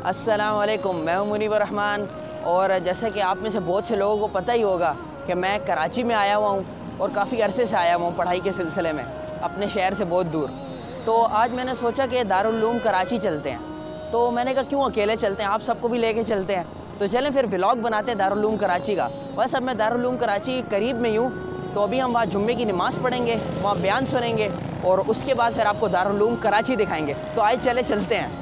अस्सलाम वालेकुम, मैं हूं मुनीब रहमान। और जैसा कि आप में से बहुत से लोगों को पता ही होगा कि मैं कराची में आया हुआ हूं और काफ़ी अरसे से आया हुआ हूं पढ़ाई के सिलसिले में, अपने शहर से बहुत दूर। तो आज मैंने सोचा कि दारुल उलूम कराची चलते हैं। तो मैंने कहा क्यों अकेले चलते हैं, आप सबको भी लेके चलते हैं। तो चलें फिर व्लॉग बनाते हैं दारुल उलूम कराची का। बस अब मैं दारुल उलूम कराची करीब में यूँ, तो अभी हम वहाँ जुम्मे की नमाज़ पढ़ेंगे, वहाँ बयान सुनेंगे और उसके बाद फिर आपको दारुल उलूम कराची दिखाएंगे। तो आइए चले चलते हैं।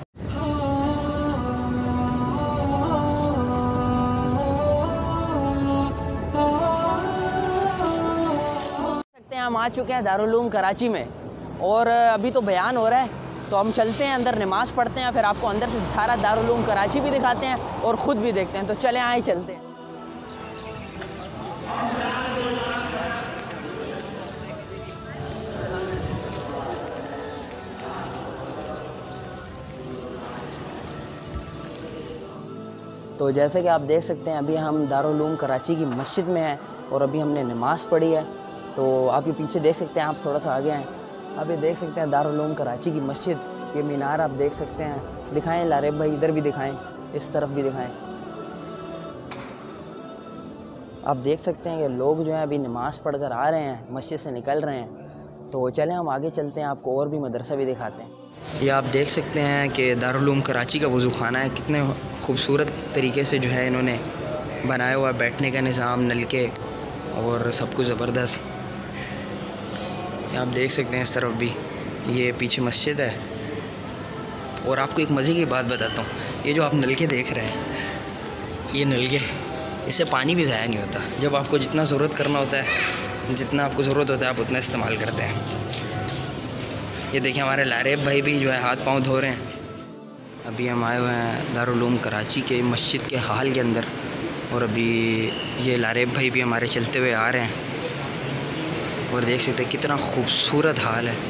हम आ चुके हैं दारुल उलूम कराची में और अभी तो बयान हो रहा है, तो हम चलते हैं अंदर, नमाज़ पढ़ते हैं, फिर आपको अंदर से सारा दारुल उलूम कराची भी दिखाते हैं और ख़ुद भी देखते हैं। तो चले आए चलते हैं। तो जैसे कि आप देख सकते हैं अभी हम दारुल उलूम कराची की मस्जिद में हैं और अभी हमने नमाज़ पढ़ी है। तो आप ये पीछे देख सकते हैं, आप थोड़ा सा आगे हैं, आप ये देख सकते हैं दारुल उलूम कराची की मस्जिद, ये मीनार आप देख सकते हैं। दिखाएं लारेब भाई, इधर भी दिखाएं, इस तरफ भी दिखाएं। आप देख सकते हैं कि लोग जो हैं अभी नमाज़ पढ़ कर आ रहे हैं, मस्जिद से निकल रहे हैं। तो चलें हम आगे चलते हैं, आपको और भी मदरसा भी दिखाते हैं। ये आप देख सकते हैं कि दारुल उलूम कराची का वज़ू खाना है, कितने खूबसूरत तरीके से जो है इन्होंने बनाया हुआ, बैठने का निज़ाम, नलके और सब कुछ ज़बरदस्त। आप देख सकते हैं इस तरफ भी, ये पीछे मस्जिद है। और आपको एक मज़े की बात बताता हूँ, ये जो आप नलके देख रहे हैं, ये नलके, इससे पानी भी ज़ाया नहीं होता। जब आपको जितना ज़रूरत करना होता है, जितना आपको ज़रूरत होता है, आप उतना इस्तेमाल करते हैं। ये देखिए हमारे लारेब भाई भी जो है हाथ पाँव धो रहे हैं। अभी हम आए हुए हैं दारुल उलूम कराची के मस्जिद के हाल के अंदर और अभी ये लारेब भाई भी हमारे चलते हुए आ रहे हैं और देख सकते हैं कितना खूबसूरत हाल है।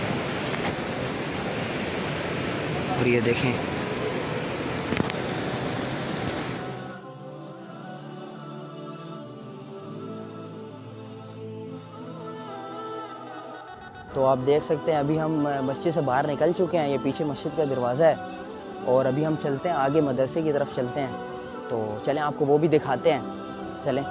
और ये देखें, तो आप देख सकते हैं अभी हम मस्जिद से बाहर निकल चुके हैं। ये पीछे मस्जिद का दरवाज़ा है और अभी हम चलते हैं आगे, मदरसे की तरफ चलते हैं। तो चलें आपको वो भी दिखाते हैं, चलें।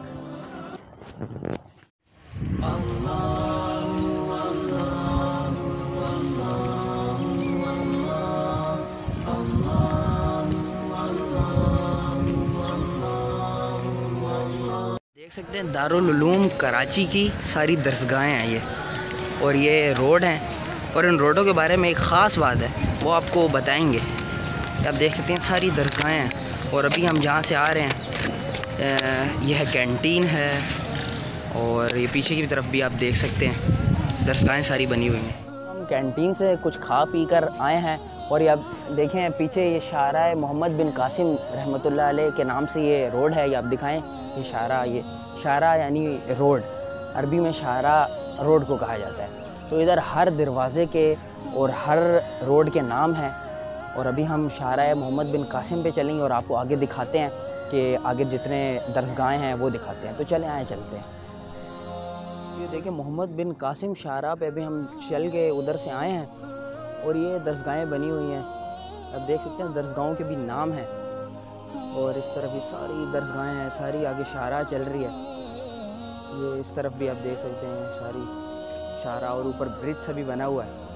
देख सकते हैं दारुल उलूम कराची की सारी दरसगाहें हैं ये, और ये रोड हैं। और इन रोडों के बारे में एक ख़ास बात है, वो आपको बताएंगे। आप देख सकते हैं सारी दरसगाहें हैं। और अभी हम जहाँ से आ रहे हैं यह है कैंटीन है और ये पीछे की तरफ भी आप देख सकते हैं दरसगाहें सारी बनी हुई हैं। हम कैंटीन से कुछ खा पी कर आए हैं और ये आप देखें पीछे ये शाहराह मोहम्मद बिन कासिम रहमतुल्लाह अलैह के नाम से ये रोड है। ये आप दिखाएं, ये शाहराह यानी रोड, अरबी में शाहराह रोड को कहा जाता है। तो इधर हर दरवाज़े के और हर रोड के नाम हैं। और अभी हम शाहराह मोहम्मद बिन कासिम पे चलेंगे और आपको आगे दिखाते हैं कि आगे जितने दरसगाहें हैं वो दिखाते हैं। तो चले आए चलते हैं। ये देखें मोहम्मद बिन कासिम शाहराह पे अभी हम चल के उधर से आए हैं और ये दरसगाहें बनी हुई हैं। अब देख सकते हैं दरसगाहों के भी नाम हैं और इस तरफ ये सारी दरसगाहें हैं, सारी आगे शाहराह चल रही है। ये इस तरफ भी आप देख सकते हैं सारी शाहराह और ऊपर ब्रिज सा भी बना हुआ है।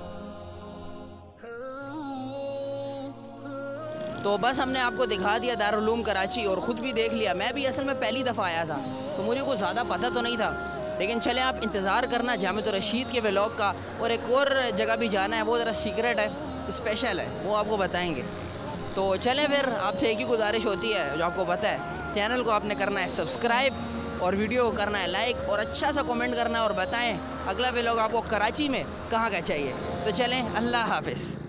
तो बस हमने आपको दिखा दिया दारुल उलूम कराची और ख़ुद भी देख लिया। मैं भी असल में पहली दफ़ा आया था तो मुझे को ज़्यादा पता तो नहीं था, लेकिन चले आप इंतज़ार करना जामिअतुर रशीद के व्लॉग का। और एक और जगह भी जाना है, वो ज़रा सीक्रेट है, स्पेशल है, वो आपको बताएंगे। तो चलें फिर, आपसे एक ही गुजारिश होती है जो आपको पता है, चैनल को आपने करना है सब्सक्राइब और वीडियो को करना है लाइक और अच्छा सा कमेंट करना है और बताएं अगला व्लॉग आपको कराची में कहाँ का चाहिए। तो चलें, अल्लाह हाफ़िज़।